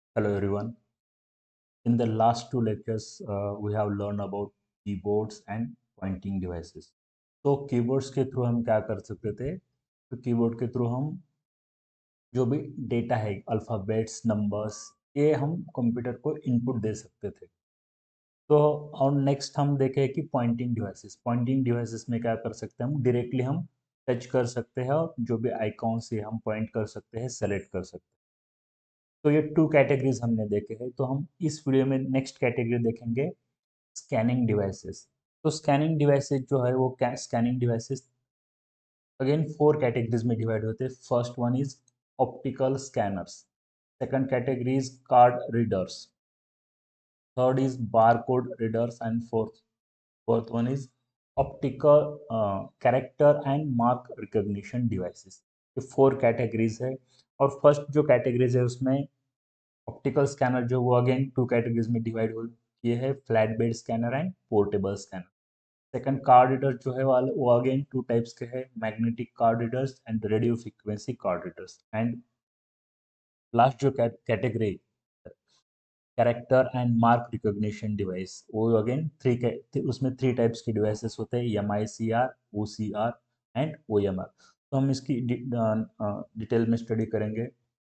Hello everyone. In the last two lectures, we have learned about keyboards and pointing devices. तो keyboards के through हम क्या कर सकते थे? तो कीबोर्ड के थ्रू हम जो भी डेटा है, अल्फ़ाबेट्स, नंबर्स, ये हम कंप्यूटर को इनपुट दे सकते थे। तो और नेक्स्ट हम देखें कि पॉइंटिंग डिवाइसेस। पॉइंटिंग डिवाइसेस में क्या कर सकते हैं? हम डायरेक्टली हम टच कर सकते हैं और जो भी आइकॉन से हम पॉइंट कर सकते हैं, सेलेक्ट कर सकते हैं। तो ये टू कैटेगरीज हमने देखे हैं। तो हम इस वीडियो में नेक्स्ट कैटेगरी देखेंगे, स्कैनिंग डिवाइसेस। तो स्कैनिंग डिवाइसेस जो है वो scanning devices again four categories में डिवाइड होते हैं। First one is optical scanners, second category is card readers, third is barcode readers and fourth one is optical character and mark recognition devices. ये four categories है। और first जो categories है उसमें optical scanner जो वो अगेन टू कैटेगरीज में divide हो किए हैं, flat bed scanner and portable scanner. Second card reader जो है वाले वो अगेन टू टाइप्स के हैं, magnetic card readers and radio frequency card readers. And last जो category character and mark recognition device, वो अगेन उसमें थ्री टाइप्स की डिवाइसेस होते हैं, M I C R, O C R and O M R. तो हम इसकी detail में स्टडी करेंगे।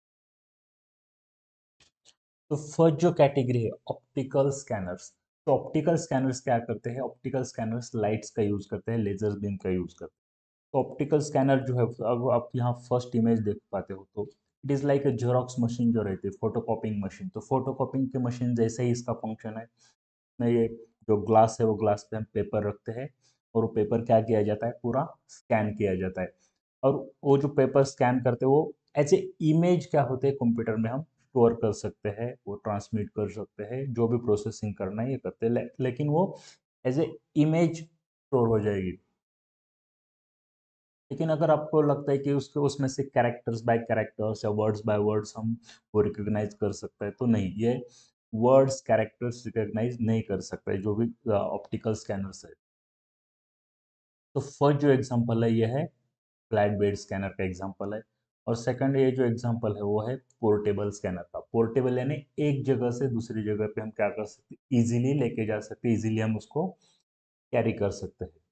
तो फर्स्ट जो कैटेगरी है ऑप्टिकल स्कैनर्स। तो ऑप्टिकल स्कैनर्स क्या करते हैं? ऑप्टिकल स्कैनर्स लाइट्स का यूज करते हैं, लेजर बीम का यूज करते हैं। तो ऑप्टिकल स्कैनर जो है, अब आप यहाँ फर्स्ट इमेज देख पाते हो, तो it is like a xerox machine जो रहती है, फोटोकॉपिंग मशीन। तो फोटोकॉपिंग की मशीन जैसे ही इसका फंक्शन है, में ये जो ग्लास है वो ग्लास पे हम पेपर रखते हैं और वो पेपर क्या किया जाता है? पूरा स्कैन किया जाता है। और वो जो पेपर स्कैन करते हैं वो एज ए इमेज क्या होते हैं, कंप्यूटर में हम स्टोर कर सकते हैं, वो ट्रांसमिट कर सकते हैं, जो भी प्रोसेसिंग करना है ये करते हैं। लेकिन वो एज ए इमेज स्टोर हो जाएगी। लेकिन अगर आपको लगता है कि उसके उसमें से कैरेक्टर्स बाय कैरेक्टर्स या वर्ड्स बाय वर्ड्स हम वो रिकॉग्नाइज कर सकते हैं, तो नहीं, ये वर्ड्स कैरेक्टर्स रिकॉग्नाइज नहीं कर सकता है जो भी ऑप्टिकल स्कैनर्स है। तो फर्स्ट जो एग्जांपल है ये है फ्लैट बेड स्कैनर का एग्जांपल है। और सेकंड ये जो एग्जांपल है वो है पोर्टेबल स्कैनर का। पोर्टेबल यानी एक जगह से दूसरी जगह पे हम क्या कर सकते हैं? इजीली लेके जा सकते हैं, इजीली हम उसको कैरी कर सकते हैं।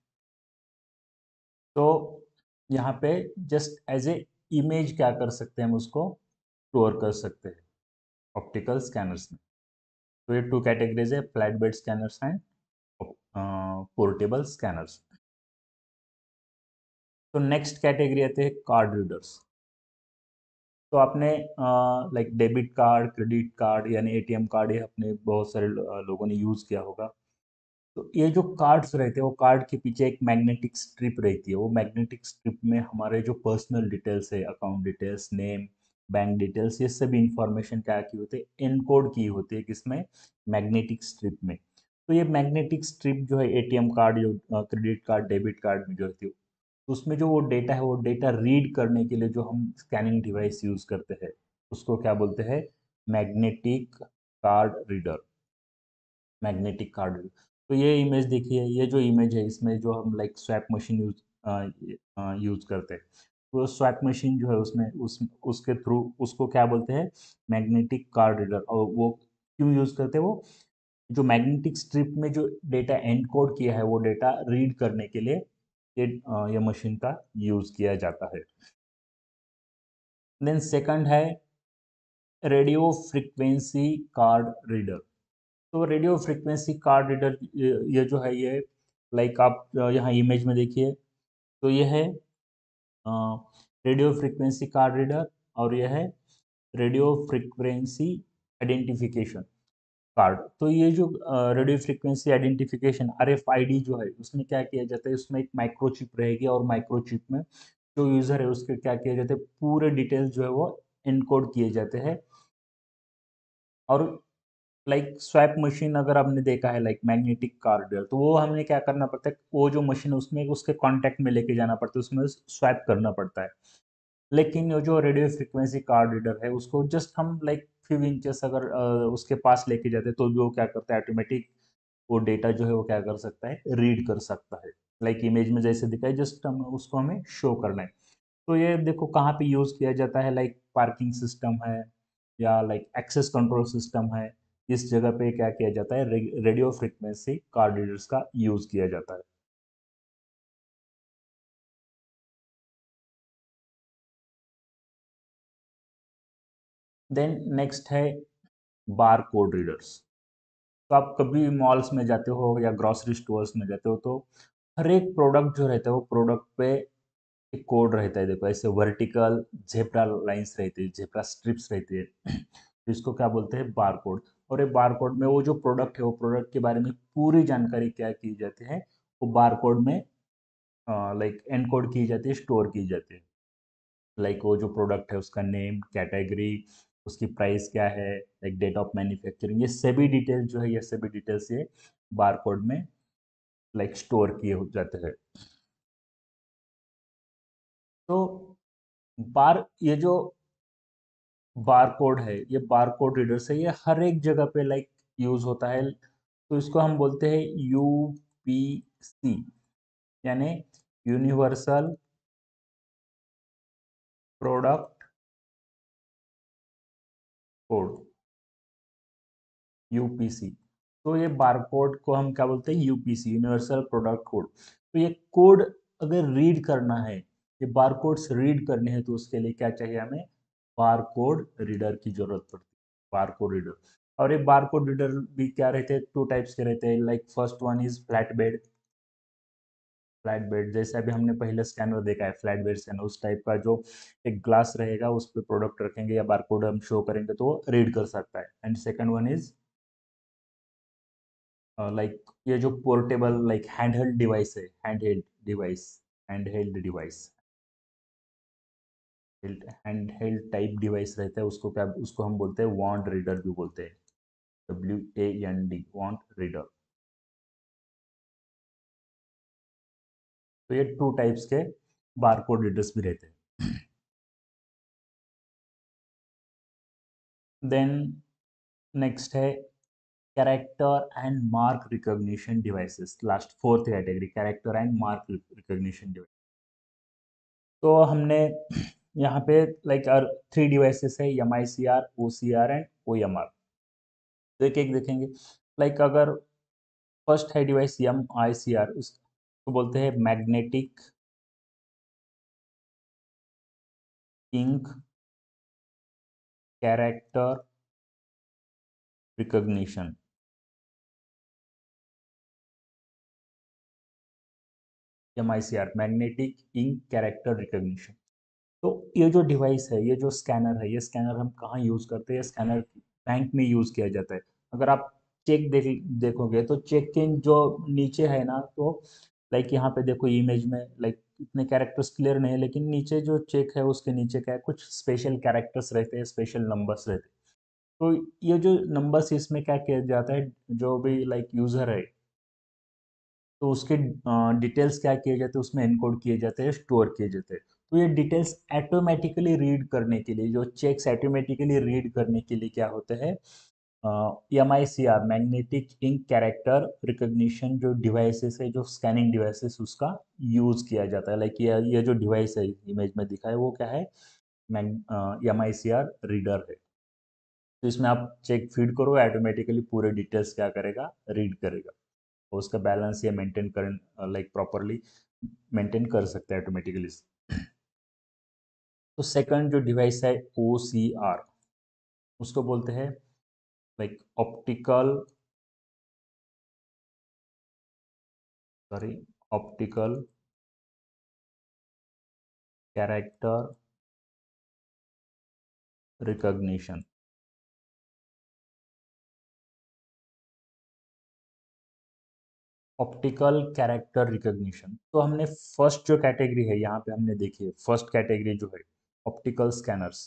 तो यहाँ पे जस्ट एज ए इमेज क्या कर सकते हैं? हम उसको स्टोर कर सकते हैं ऑप्टिकल स्कैनर्स में। तो ये टू कैटेगरीज है, flat bed scanners and portable scanners. तो नेक्स्ट कैटेगरी आते हैं कार्ड रीडर्स। तो आपने like debit card, credit card यानी एटीएम कार्ड, ये अपने बहुत सारे लोगों ने यूज़ किया होगा। तो ये जो कार्ड्स रहते हैं वो कार्ड के पीछे एक मैग्नेटिक स्ट्रिप रहती है। वो मैग्नेटिक स्ट्रिप में हमारे जो पर्सनल डिटेल्स है, account details, name, bank details, ये सभी इंफॉर्मेशन क्या की होती है? इनकोड की होती है किसमें? मैग्नेटिक स्ट्रिप में। तो ये मैग्नेटिक स्ट्रिप जो है एटीएम कार्ड, जो क्रेडिट कार्ड, डेबिट कार्ड में जो होती है, उसमें जो वो डेटा है वो डेटा रीड करने के लिए जो हम स्कैनिंग डिवाइस यूज करते हैं उसको क्या बोलते हैं? Magnetic card reader. Magnetic card reader. तो ये इमेज देखिए, ये जो इमेज है इसमें जो हम लाइक स्वैप मशीन यूज करते हैं, वो स्वैप मशीन जो है उसमें उसके थ्रू उसको क्या बोलते हैं? Magnetic card reader. और वो क्यों यूज करते हैं? वो जो मैग्नेटिक स्ट्रिप में जो डेटा एनकोड किया है वो डेटा रीड करने के लिए ये मशीन का यूज किया जाता है। देन सेकंड है रेडियो फ्रीक्वेंसी कार्ड रीडर। तो रेडियो फ्रीक्वेंसी कार्ड रीडर, ये जो है ये लाइक आप यहाँ इमेज में देखिए, तो ये है रेडियो फ्रीक्वेंसी कार्ड रीडर और ये है रेडियो फ्रीक्वेंसी आइडेंटिफिकेशन कार्ड। तो ये जो रेडियो फ्रीक्वेंसी आइडेंटिफिकेशन RFID जो है उसमें क्या किया जाता है? उसमें एक माइक्रोचिप रहेगी और माइक्रोचिप में जो यूज़र है उसके क्या किया जाता है? पूरे डिटेल्स जो है वो इनकोड किए जाते हैं। और लाइक स्वैप मशीन अगर आपने देखा है, लाइक मैग्नेटिक कार्ड, तो वो हमें क्या करना पड़ता है? वो जो मशीन उसमें उसके कांटेक्ट में लेके जाना पड़ता है, उसमें स्वैप करना पड़ता है। लेकिन वो जो रेडियो फ्रीक्वेंसी कार्ड रीडर है उसको जस्ट हम लाइक फ्यू इंचेस अगर उसके पास लेके जाते हैं तो जो क्या करता है? ऑटोमेटिक वो डेटा जो है वो क्या कर सकता है? रीड कर सकता है। लाइक इमेज में जैसे दिखाई, जस्ट हम उसको हमें शो करना है। तो ये देखो कहाँ पे यूज किया जाता है, लाइक पार्किंग सिस्टम है, या लाइक एक्सेस कंट्रोल सिस्टम है, इस जगह पे क्या किया जाता है, रेडियो फ्रिक्वेंसी कार्ड रीडर्स का यूज किया जाता है। देन नेक्स्ट है बार कोड रीडर्स। तो आप कभी मॉल्स में जाते हो या ग्रोसरी स्टोर्स में जाते हो तो हर एक प्रोडक्ट जो रहता है वो प्रोडक्ट पे एक कोड रहता है। देखो ऐसे वर्टिकल जेब्रा लाइंस रहती है, जेब्रा स्ट्रिप्स रहती है तो इसको क्या बोलते हैं, बार कोड। और ये बार कोड में वो जो प्रोडक्ट है वो प्रोडक्ट के बारे में पूरी जानकारी क्या की जाती है, वो बार कोड में लाइक एनकोड की जाती है, स्टोर की जाती है। लाइक वो जो प्रोडक्ट है उसका नेम, कैटेगरी, उसकी प्राइस क्या है, लाइक डेट ऑफ मैन्युफैक्चरिंग, ये सभी डिटेल्स जो है, ये सभी डिटेल्स ये बारकोड में लाइक स्टोर किए हो जाते हैं। तो ये जो बार कोड है, ये बार कोड रीडर से ये हर एक जगह पे लाइक यूज होता है। तो इसको हम बोलते हैं यूपीसी, यानी यूनिवर्सल प्रोडक्ट कोड, यूपीसी। तो ये बारकोड को हम क्या बोलते हैं, यूपीसी, यूनिवर्सल प्रोडक्ट कोड। तो ये कोड अगर रीड करना है, ये बारकोड्स रीड करने हैं तो उसके लिए क्या चाहिए हमें, बारकोड रीडर की जरूरत पड़ती है, बारकोड रीडर। और ये बारकोड रीडर भी क्या रहते हैं, टू टाइप्स के रहते हैं। Like first one is flat bed. Flat bed जैसे अभी हमने पहले स्कैनर देखा है, फ्लैट बेड स्कैनर उस टाइप का, जो एक ग्लास रहेगा उस पर प्रोडक्ट रखेंगे या बारकोड हम शो करेंगे तो वो रीड कर सकता है। And second one is like ये जो पोर्टेबल लाइक हैंडहेल्ड डिवाइस है, handheld device, handheld type device रहता है, उसको क्या, उसको हम बोलते हैं वांड रीडर भी बोलते हैं, WAND, वांड रीडर। तो ये टू टाइप्स के बारकोड रीडर्स भी रहते हैं। देन नेक्स्ट है character and mark recognition devices, last fourth category, character and mark recognition device. तो हमने यहाँ पे लाइक थ्री डिवाइसेस है, MICR, OCR एंड OMR। तो एक एक देखेंगे। लाइक अगर फर्स्ट है डिवाइस MICR, उसको बोलते हैं magnetic ink character recognition. MICR, magnetic ink character recognition. तो ये जो डिवाइस है, ये जो स्कैनर है, ये स्कैनर हम कहाँ यूज करते हैं, स्कैनर बैंक में यूज किया जाता है। अगर आप चेक देखोगे तो चेक के जो नीचे है ना, तो लाइक यहाँ पे देखो इमेज में, लाइक इतने कैरेक्टर्स क्लियर नहीं है, लेकिन नीचे जो चेक है उसके नीचे क्या है, कुछ स्पेशल कैरेक्टर्स रहते हैं, स्पेशल नंबर्स रहते हैं। तो ये जो नंबर्स, इसमें क्या किया जाता है, जो भी लाइक यूजर है तो उसके डिटेल्स क्या किए जाते हैं, उसमें एनकोड किए जाते हैं, स्टोर किए जाते हैं। तो ये डिटेल्स ऑटोमेटिकली रीड करने के लिए, जो चेक्स ऑटोमेटिकली रीड करने के लिए क्या होते हैं, MICR, magnetic ink character recognition, जो डिवाइसेस है, जो स्कैनिंग डिवाइसेस, उसका यूज किया जाता है। लाइक ये जो डिवाइस है इमेज में दिखा है वो क्या है, MICR रीडर है। तो इसमें आप चेक फीड करो, ऑटोमेटिकली पूरे डिटेल्स क्या करेगा, रीड करेगा। और उसका बैलेंस ये मेंटेन कर, लाइक प्रॉपरली मेंटेन कर सकते हैं ऑटोमेटिकली। तो सेकंड जो डिवाइस है OCR, उसको बोलते हैं like optical, sorry, optical character recognition. Optical character recognition. तो हमने फर्स्ट जो कैटेगरी है यहाँ पे हमने देखी है, फर्स्ट कैटेगरी जो है ऑप्टिकल स्कैनर्स।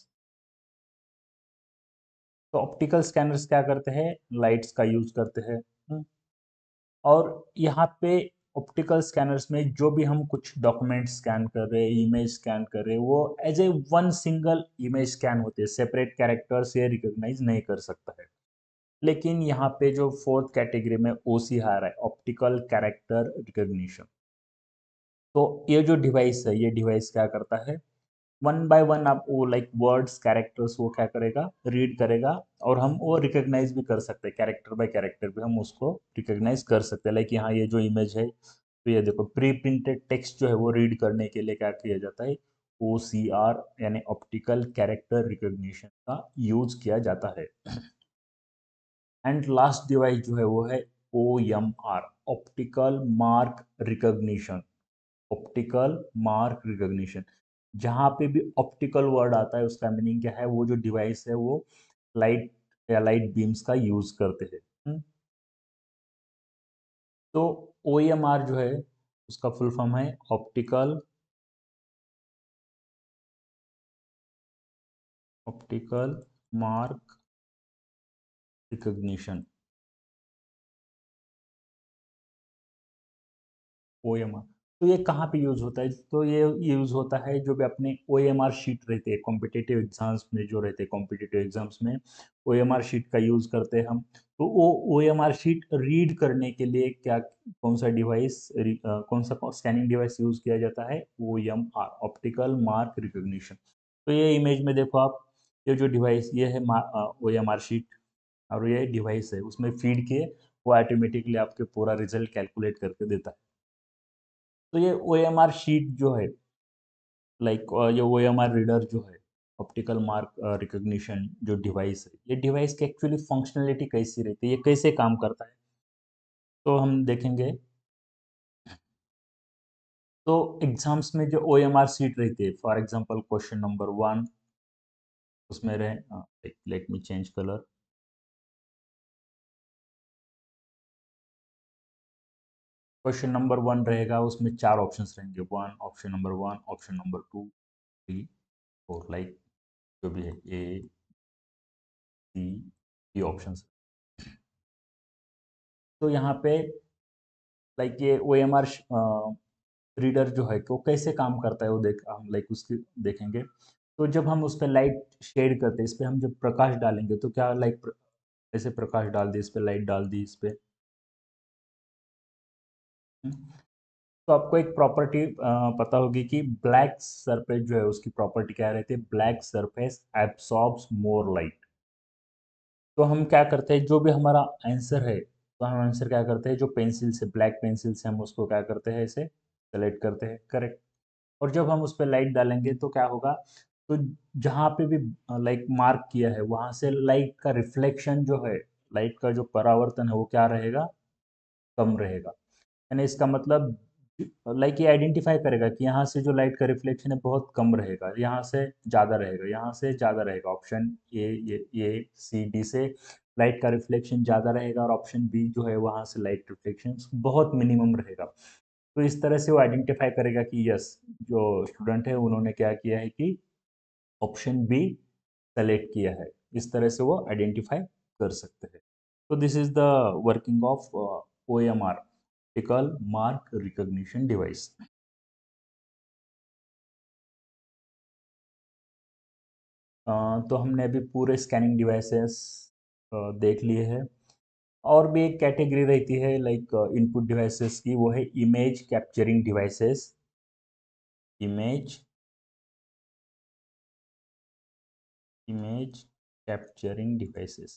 तो ऑप्टिकल स्कैनर्स क्या करते हैं, लाइट्स का यूज करते हैं। और यहाँ पे ऑप्टिकल स्कैनर्स में जो भी हम कुछ डॉक्यूमेंट स्कैन कर रहे हैं, इमेज स्कैन कर रहे हैं, वो as a one single image scan होते हैं, सेपरेट कैरेक्टर्स ये रिकॉग्नाइज नहीं कर सकता है। लेकिन यहाँ पे जो फोर्थ कैटेगरी में OCR है, ऑप्टिकल कैरेक्टर रिकॉग्निशन, तो ये जो डिवाइस है, ये डिवाइस क्या करता है, वन बाय वन आप वो लाइक वर्ड्स कैरेक्टर्स वो क्या करेगा, रीड करेगा, और हम वो रिकॉग्नाइज भी कर सकते हैं, कैरेक्टर बाय कैरेक्टर भी हम उसको रिकॉग्नाइज कर सकते हैं। लाइक यहाँ ये जो इमेज है, तो ये देखो प्री प्रिंटेड टेक्स्ट जो है वो रीड करने के लिए क्या किया जाता है, OCR यानी ऑप्टिकल कैरेक्टर रिकॉग्निशन का यूज किया जाता है। एंड लास्ट डिवाइस जो है वो है OMR, optical mark recognition. Optical mark recognition, जहाँ पे भी ऑप्टिकल वर्ड आता है उसका मीनिंग क्या है, वो जो डिवाइस है वो लाइट या लाइट बीम्स का यूज करते हैं। तो OMR जो है उसका फुल फॉर्म है ऑप्टिकल मार्क रिकॉग्निशन, OMR। तो ये कहाँ पे यूज होता है, तो ये यूज होता है जो भी अपने OMR शीट रहते हैं कॉम्पिटिटिव एग्जाम्स में, जो रहते हैं कॉम्पिटिटिव एग्जाम्स में OMR शीट का यूज करते हैं हम। तो वो OMR शीट रीड करने के लिए क्या, कौन सा डिवाइस, कौन सा स्कैनिंग डिवाइस यूज किया जाता है, OMR, ऑप्टिकल मार्क रिकॉग्निशन। तो ये इमेज में देखो आप, ये जो डिवाइस ये है OMR शीट, और ये डिवाइस है उसमें फीड किए, वो ऑटोमेटिकली आपके पूरा रिजल्ट कैलकुलेट करके देता है। तो ये OMR शीट जो है, लाइक ये OMR रीडर जो है, ऑप्टिकल मार्क रिकॉग्निशन जो डिवाइस है, ये डिवाइस की एक्चुअली फंक्शनलिटी कैसी रहती है, ये कैसे काम करता है, तो हम देखेंगे। तो एग्जाम्स में जो OMR शीट रहती है, फॉर एग्जांपल क्वेश्चन नंबर 1, उसमें रहे, let me change colour. Question number 1 रहेगा, उसमें 4 ऑप्शंस रहेंगे, option number 1, option number 2, 3, 4, like जो भी है, A, C, D ऑप्शंस। तो यहाँ पे लाइक ये OMR रीडर जो है वो कैसे काम करता है, वो देख हम लाइक उसकी देखेंगे। तो जब हम उस पर लाइट शेड करते हैं, इस पे हम जब प्रकाश डालेंगे तो क्या लाइक ऐसे प्रकाश डाल दी, इस पे लाइट डाल दी इस पे, हम्म, तो आपको एक प्रॉपर्टी पता होगी कि ब्लैक सरफेस जो है उसकी प्रॉपर्टी क्या रहती है, black surface absorbs more light. तो हम क्या करते हैं, जो भी हमारा आंसर है, तो हम आंसर क्या करते हैं, जो पेंसिल से, ब्लैक पेंसिल से हम उसको क्या करते हैं, ऐसे सेलेक्ट करते हैं, करेक्ट। और जब हम उस पर लाइट डालेंगे तो क्या होगा, तो जहाँ पे भी लाइक मार्क किया है वहां से लाइट का रिफ्लेक्शन जो है, लाइट का जो परावर्तन है वो क्या रहेगा, कम रहेगा। यानी इसका मतलब लाइक ये आइडेंटिफाई करेगा कि यहाँ से जो लाइट का रिफ्लेक्शन है बहुत कम रहेगा, यहाँ से ज़्यादा रहेगा, यहाँ से ज़्यादा रहेगा। ऑप्शन A, C, D से लाइट का रिफ्लेक्शन ज़्यादा रहेगा, और ऑप्शन B जो है वहाँ से लाइट रिफ्लेक्शन बहुत मिनिमम रहेगा। तो इस तरह से वो आइडेंटिफाई करेगा कि यस, जो स्टूडेंट है उन्होंने क्या किया है कि ऑप्शन बी सेलेक्ट किया है। इस तरह से वो आइडेंटिफाई कर सकते हैं। तो this is the working of OMR, optical mark recognition device. तो हमने अभी पूरे स्कैनिंग डिवाइसेस देख लिए हैं। और भी एक कैटेगरी रहती है लाइक इनपुट डिवाइसेस की, वो है image capturing devices. Image image capturing devices.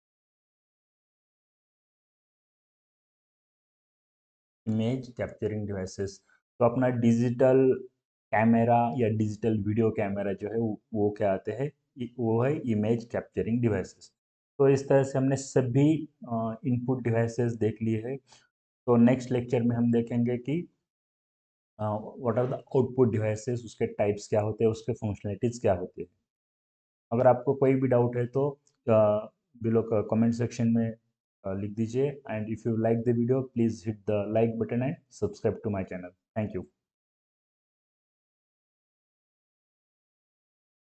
Image capturing devices, तो अपना डिजिटल कैमरा या डिजिटल वीडियो कैमरा जो है वो क्या आते हैं, वो है इमेज कैप्चरिंग डिवाइसेस। तो इस तरह से हमने सभी इनपुट डिवाइसेस देख लिए हैं। तो नेक्स्ट लेक्चर में हम देखेंगे कि what are the output devices, उसके टाइप्स क्या होते हैं, उसके फंक्शनलिटीज क्या होती है। अगर आपको कोई भी डाउट है तो बिलो कमेंट सेक्शन में लिख दीजिए। And if you like the video please hit the like button and subscribe to my channel. Thank you.